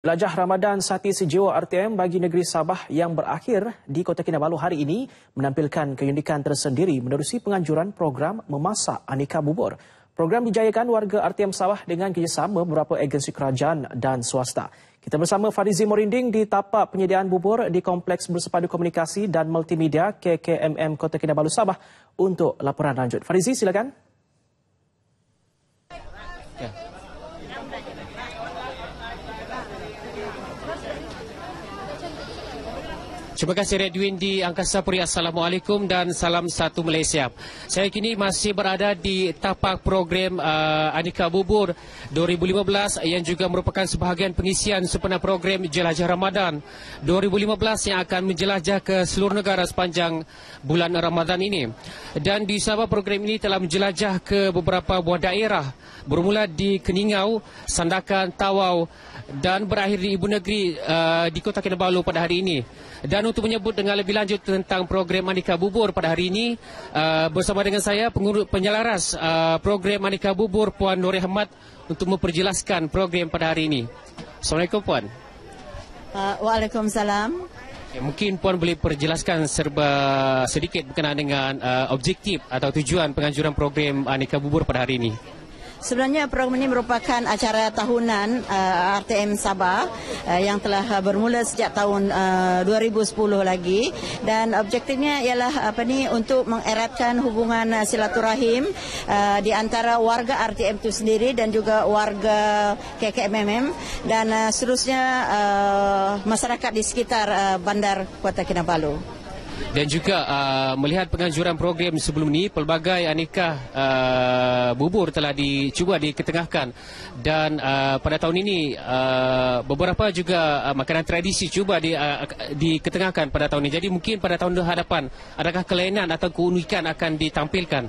Jelajah Ramadan Sati Sejiwa RTM bagi negeri Sabah yang berakhir di Kota Kinabalu hari ini menampilkan keunikan tersendiri menerusi penganjuran program memasak aneka bubur. Program dijayakan warga RTM Sabah dengan kerjasama beberapa agensi kerajaan dan swasta. Kita bersama Farizi Morinding di tapak penyediaan bubur di Kompleks Bersepadu Komunikasi dan Multimedia KKMM Kota Kinabalu Sabah untuk laporan lanjut. Farizi, silakan. Terima kasih Redwin di Angkasa Puri. Assalamualaikum dan salam satu Malaysia. Saya kini masih berada di tapak program Aneka Bubur 2015 yang juga merupakan sebahagian pengisian sempena program Jelajah Ramadan 2015 yang akan menjelajah ke seluruh negara sepanjang bulan Ramadan ini. Dan di Sabah program ini telah menjelajah ke beberapa buah daerah bermula di Keningau, Sandakan, Tawau dan berakhir di Ibu Negeri di Kota Kinabalu pada hari ini. Dan untuk menyebut dengan lebih lanjut tentang program Aneka Bubur pada hari ini, bersama dengan saya pengurus penyelaras program Aneka Bubur Puan Nuri Ahmad untuk memperjelaskan program pada hari ini. Assalamualaikum Puan. Waalaikumsalam. Mungkin Puan boleh perjelaskan serba sedikit berkenaan dengan objektif atau tujuan penganjuran program Aneka Bubur pada hari ini. Sebenarnya program ini merupakan acara tahunan RTM Sabah yang telah bermula sejak tahun 2010 lagi, dan objektifnya ialah untuk mengeratkan hubungan silaturahim di antara warga RTM itu sendiri dan juga warga KKMM dan seterusnya masyarakat di sekitar bandar Kota Kinabalu. Dan juga melihat penganjuran program sebelum ini, pelbagai aneka bubur telah dicuba diketengahkan. Dan pada tahun ini beberapa juga makanan tradisi cuba diketengahkan pada tahun ini. Jadi mungkin pada tahun hadapan adakah kelainan atau keunikan akan ditampilkan?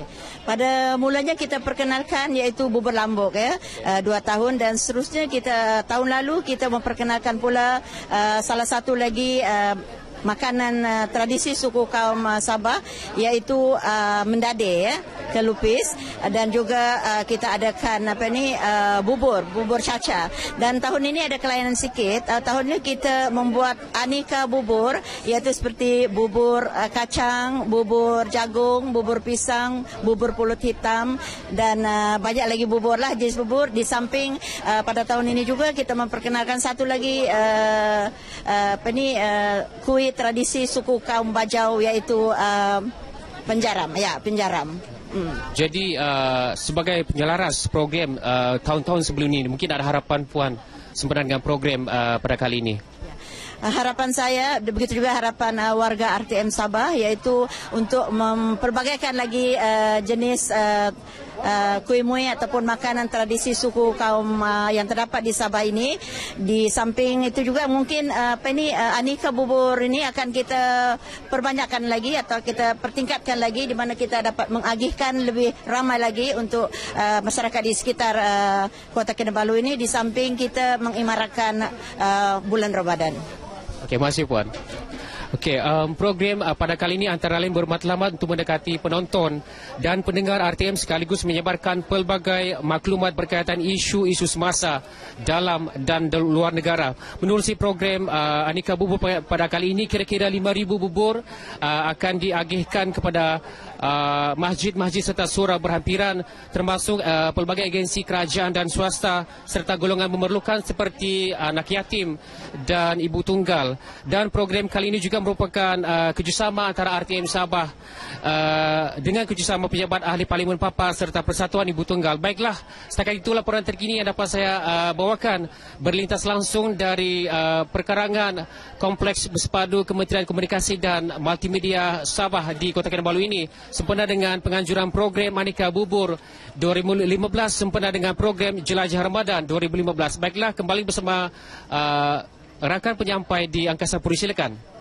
Pada mulanya kita perkenalkan iaitu bubur lambuk 2 tahun, dan seterusnya kita tahun lalu kita memperkenalkan pula salah satu lagi makanan tradisi suku kaum Sabah iaitu mendade kelupis, dan juga kita adakan bubur caca. Dan tahun ini ada kelainan sikit. Tahun ini kita membuat aneka bubur iaitu seperti bubur kacang, bubur jagung, bubur pisang, bubur pulut hitam dan banyak lagi bubur lah, jenis bubur. Di samping pada tahun ini juga kita memperkenalkan satu lagi kuih tradisi suku kaum Bajau iaitu penjaram. Jadi sebagai penyelaras program tahun-tahun sebelum ini, mungkin ada harapan Puan sempena dengan program pada kali ini? Harapan saya, begitu juga harapan warga RTM Sabah, iaitu untuk memperbagaikan lagi jenis kuih-muih ataupun makanan tradisi suku kaum yang terdapat di Sabah ini. Di samping itu juga mungkin aneka bubur ini akan kita perbanyakkan lagi atau kita pertingkatkan lagi, di mana kita dapat mengagihkan lebih ramai lagi untuk masyarakat di sekitar Kota Kinabalu ini, di samping kita mengimaratkan bulan Ramadan. Okey, terima kasih Puan. Okey, program pada kali ini antara lain bermatlamat untuk mendekati penonton dan pendengar RTM sekaligus menyebarkan pelbagai maklumat berkaitan isu-isu semasa dalam dan luar negara. Menerusi program Aneka Bubur pada kali ini, kira-kira 5,000 bubur akan diagihkan kepada masjid-masjid serta surau berhampiran, termasuk pelbagai agensi kerajaan dan swasta serta golongan memerlukan seperti anak yatim dan ibu tunggal. Dan program kali ini juga merupakan kerjasama antara RTM Sabah dengan kerjasama pejabat ahli Parlimen Papa serta Persatuan Ibu Tunggal. Baiklah, setakat itu laporan terkini yang dapat saya bawakan berlintas langsung dari perkarangan Kompleks Bersepadu Kementerian Komunikasi dan Multimedia Sabah di Kota Kinabalu ini, sempena dengan penganjuran program Aneka Bubur 2015 sempena dengan program Jelajah Ramadan 2015. Baiklah, kembali bersama rakan penyampai di Angkasa Puri, silakan.